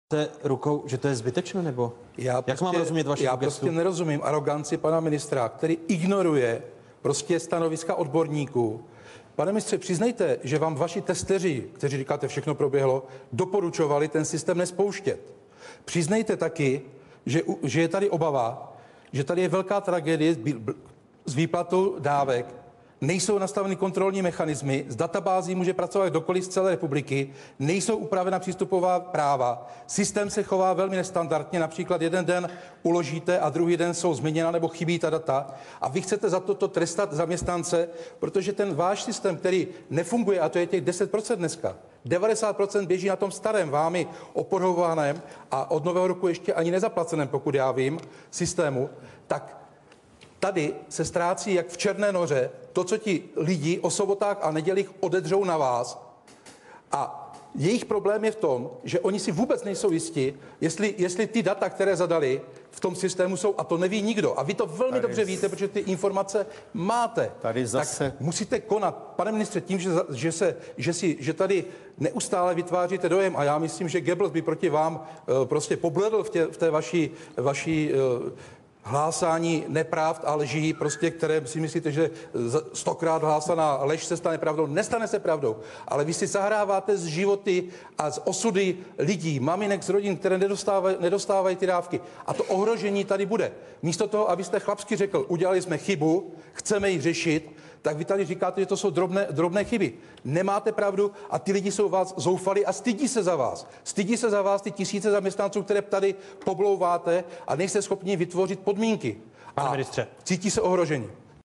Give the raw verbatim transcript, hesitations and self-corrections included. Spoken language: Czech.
rukou, že to je zbytečné, nebo já jak prostě, mám rozumět vašemu Já gestu? prostě nerozumím aroganci pana ministra, který ignoruje prostě stanoviska odborníků. Pane ministře, přiznejte, že vám vaši testeři, kteří říkáte, všechno proběhlo, doporučovali ten systém nespouštět. Přiznejte taky, že, že je tady obava, že tady je velká tragédie s výplatou dávek, nejsou nastaveny kontrolní mechanismy, z databází může pracovat kdokoliv z celé republiky, nejsou upravena přístupová práva, systém se chová velmi nestandardně, například jeden den uložíte a druhý den jsou změněna nebo chybí ta data a vy chcete za toto trestat zaměstnance, protože ten váš systém, který nefunguje, a to je těch deset procent dneska, devadesát procent běží na tom starém, vámi opovrhovaném a od nového roku ještě ani nezaplaceném, pokud já vím, systému, tak tady se ztrácí jak v Černé Noře to, co ti lidi o sobotách a nedělích odedřou na vás. A jejich problém je v tom, že oni si vůbec nejsou jistí, jestli, jestli ty data, které zadali v tom systému jsou, a to neví nikdo. A vy to velmi tady dobře víte, protože ty informace máte. Tady zase... Tak musíte konat. Pane ministře, tím, že, že, se, že, si, že tady neustále vytváříte dojem, a já myslím, že Goebbels by proti vám uh, prostě pobledl v, tě, v té vaší, vaší uh, hlásání nepravd a lží, prostě, které si myslíte, že stokrát hlásaná lež se stane pravdou. Nestane se pravdou, ale vy si zahráváte z životy a z osudy lidí, maminek z rodin, které nedostávají, nedostávají ty dávky. A to ohrožení tady bude. Místo toho, abyste chlapsky řekl, udělali jsme chybu, chceme ji řešit, tak vy tady říkáte, že to jsou drobné, drobné chyby. Nemáte pravdu a ty lidi jsou vás zoufali a stydí se za vás. Stydí se za vás ty tisíce zaměstnanců, které tady poblouváte a nejste schopni vytvořit podmínky. Pane ministře. Cítí se ohrožení.